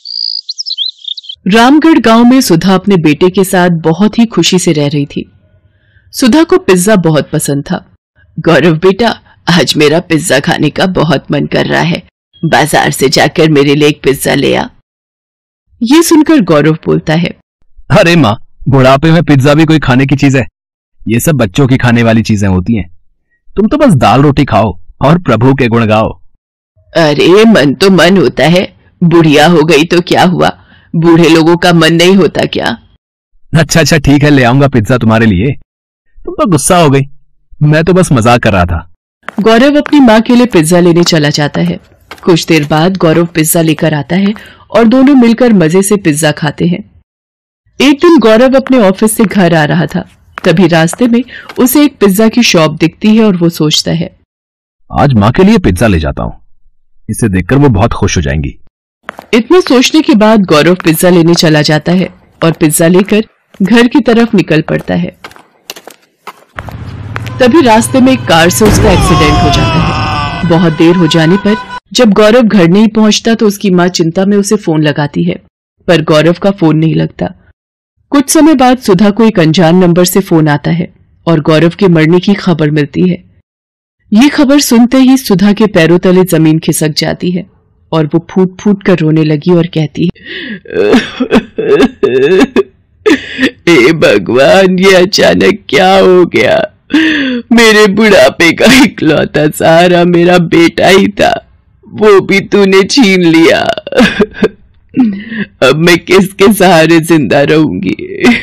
रामगढ़ गांव में सुधा अपने बेटे के साथ बहुत ही खुशी से रह रही थी। सुधा को पिज्जा बहुत पसंद था। गौरव बेटा, आज मेरा पिज्जा खाने का बहुत मन कर रहा है, बाजार से जाकर मेरे लिए एक पिज्जा ले आ। ये सुनकर गौरव बोलता है, अरे माँ, बुढ़ापे में पिज्जा भी कोई खाने की चीज है? ये सब बच्चों की खाने वाली चीजें होती हैं। तुम तो बस दाल रोटी खाओ और प्रभु के गुण गाओ। अरे मन तो मन होता है, बुढ़िया हो गई तो क्या हुआ, बूढ़े लोगों का मन नहीं होता क्या? अच्छा ठीक है, ले आऊंगा पिज्जा तुम्हारे लिए। तुम तो गुस्सा हो गई, मैं तो बस मजाक कर रहा था। गौरव अपनी माँ के लिए पिज्जा लेने चला जाता है। कुछ देर बाद गौरव पिज्जा लेकर आता है और दोनों मिलकर मजे से पिज्जा खाते हैं। एक दिन गौरव अपने ऑफिस से घर आ रहा था, तभी रास्ते में उसे एक पिज्जा की शॉप दिखती है और वो सोचता है, आज माँ के लिए पिज्जा ले जाता हूँ, इसे देखकर वो बहुत खुश हो जाएंगी। इतना सोचने के बाद गौरव पिज्जा लेने चला जाता है और पिज्जा लेकर घर की तरफ निकल पड़ता है। तभी रास्ते में एक कार से उसका एक्सीडेंट हो जाता है। बहुत देर हो जाने पर जब गौरव घर नहीं पहुंचता तो उसकी माँ चिंता में उसे फोन लगाती है, पर गौरव का फोन नहीं लगता। कुछ समय बाद सुधा को एक अनजान नंबर से फोन आता है और गौरव के मरने की खबर मिलती है। ये खबर सुनते ही सुधा के पैरों तले जमीन खिसक जाती है और वो फूट फूट कर रोने लगी और कहती है, हे भगवान, ये अचानक क्या हो गया? मेरे बुढ़ापे का इकलौता सहारा मेरा बेटा ही था, वो भी तूने छीन लिया। अब मैं किसके सहारे जिंदा रहूंगी?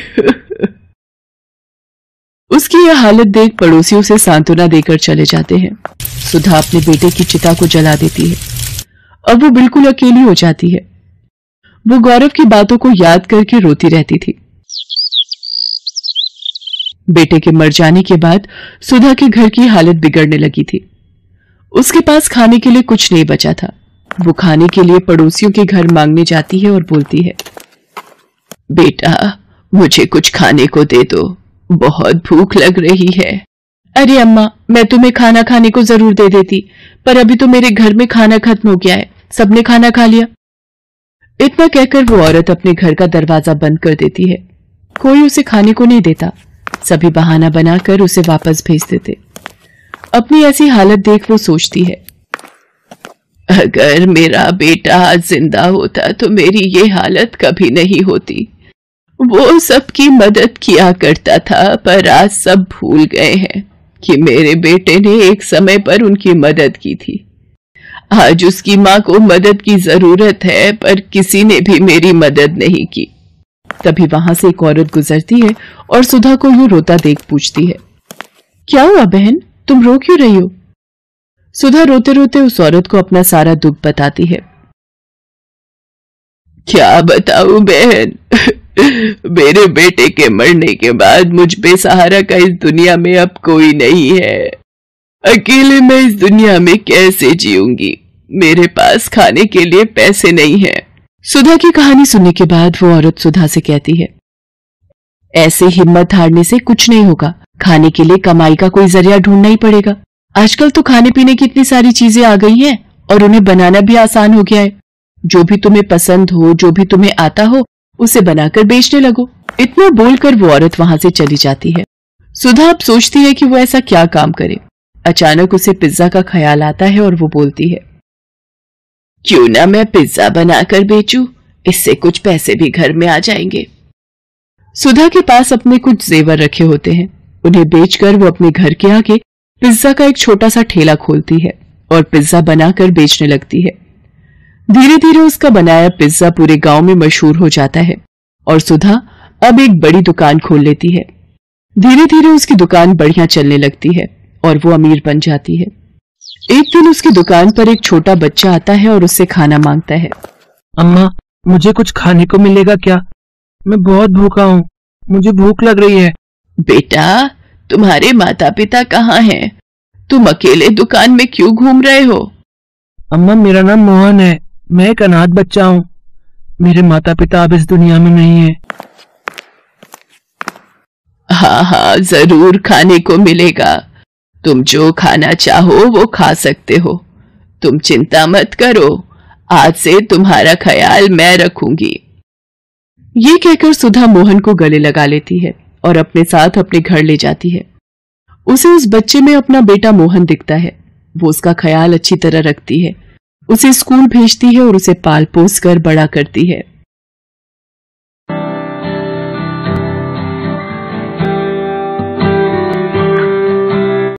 उसकी यह हालत देख पड़ोसियों से सांत्वना देकर चले जाते हैं। सुधा अपने बेटे की चिता को जला देती है। अब वो बिल्कुल अकेली हो जाती है। वो गौरव की बातों को याद करके रोती रहती थी। बेटे के मर जाने के बाद सुधा के घर की हालत बिगड़ने लगी थी। उसके पास खाने के लिए कुछ नहीं बचा था। वो खाने के लिए पड़ोसियों के घर मांगने जाती है और बोलती है, बेटा मुझे कुछ खाने को दे दो, बहुत भूख लग रही है। अरे अम्मा, मैं तुम्हें खाना खाने को जरूर दे देती, पर अभी तो मेरे घर में खाना खत्म हो गया है, सबने खाना खा लिया। इतना कहकर वो औरत अपने घर का दरवाजा बंद कर देती है। कोई उसे खाने को नहीं देता। सभी बहाना बनाकर उसे वापस भेज देते। अपनी ऐसी हालत देख वो सोचती है, अगर मेरा बेटा आज जिंदा होता तो मेरी ये हालत कभी नहीं होती। वो सबकी मदद किया करता था, पर आज सब भूल गए हैं कि मेरे बेटे ने एक समय पर उनकी मदद की थी। आज उसकी माँ को मदद की जरूरत है, पर किसी ने भी मेरी मदद नहीं की। तभी वहां से एक औरत गुजरती है और सुधा को यूं रोता देख पूछती है, क्या हुआ बहन, तुम रो क्यों रही हो? सुधा रोते रोते उस औरत को अपना सारा दुख बताती है। क्या बताऊं बहन, मेरे बेटे के मरने के बाद मुझ बेसहारा का इस दुनिया में अब कोई नहीं है। अकेले मैं इस दुनिया में कैसे जीऊंगी? मेरे पास खाने के लिए पैसे नहीं है। सुधा की कहानी सुनने के बाद वो औरत सुधा से कहती है, ऐसे हिम्मत हारने से कुछ नहीं होगा। खाने के लिए कमाई का कोई जरिया ढूंढना ही पड़ेगा। आजकल तो खाने पीने की इतनी सारी चीजें आ गई हैं और उन्हें बनाना भी आसान हो गया है। जो भी तुम्हें पसंद हो, जो भी तुम्हें आता हो, उसे बनाकर बेचने लगो। इतना बोलकर वो औरत वहां से चली जाती है। सुधा अब सोचती है कि वो ऐसा क्या काम करे। अचानक उसे पिज्जा का ख्याल आता है और वो बोलती है, क्यों ना मैं पिज्जा बनाकर बेचूं, इससे कुछ पैसे भी घर में आ जाएंगे। सुधा के पास अपने कुछ जेवर रखे होते हैं। उन्हें बेचकर वो अपने घर के आगे पिज्जा का एक छोटा सा ठेला खोलती है और पिज्जा बनाकर बेचने लगती है। धीरे धीरे उसका बनाया पिज्जा पूरे गांव में मशहूर हो जाता है और सुधा अब एक बड़ी दुकान खोल लेती है। धीरे धीरे उसकी दुकान बढ़िया चलने लगती है और वो अमीर बन जाती है। एक दिन उसकी दुकान पर एक छोटा बच्चा आता है और उससे खाना मांगता है। अम्मा, मुझे कुछ खाने को मिलेगा क्या? मैं बहुत भूखा हूँ, मुझे भूख लग रही है। बेटा, तुम्हारे माता पिता कहाँ हैं? तुम अकेले दुकान में क्यों घूम रहे हो? अम्मा, मेरा नाम मोहन है, मैं एक अनाथ बच्चा हूँ। मेरे माता पिता अब इस दुनिया में नहीं है। हाँ हाँ, जरूर खाने को मिलेगा। तुम जो खाना चाहो वो खा सकते हो। तुम चिंता मत करो, आज से तुम्हारा ख्याल मैं रखूंगी। ये कहकर सुधा मोहन को गले लगा लेती है और अपने साथ अपने घर ले जाती है। उसे उस बच्चे में अपना बेटा मोहन दिखता है। वो उसका ख्याल अच्छी तरह रखती है, उसे स्कूल भेजती है और उसे पाल पोस कर बड़ा करती है।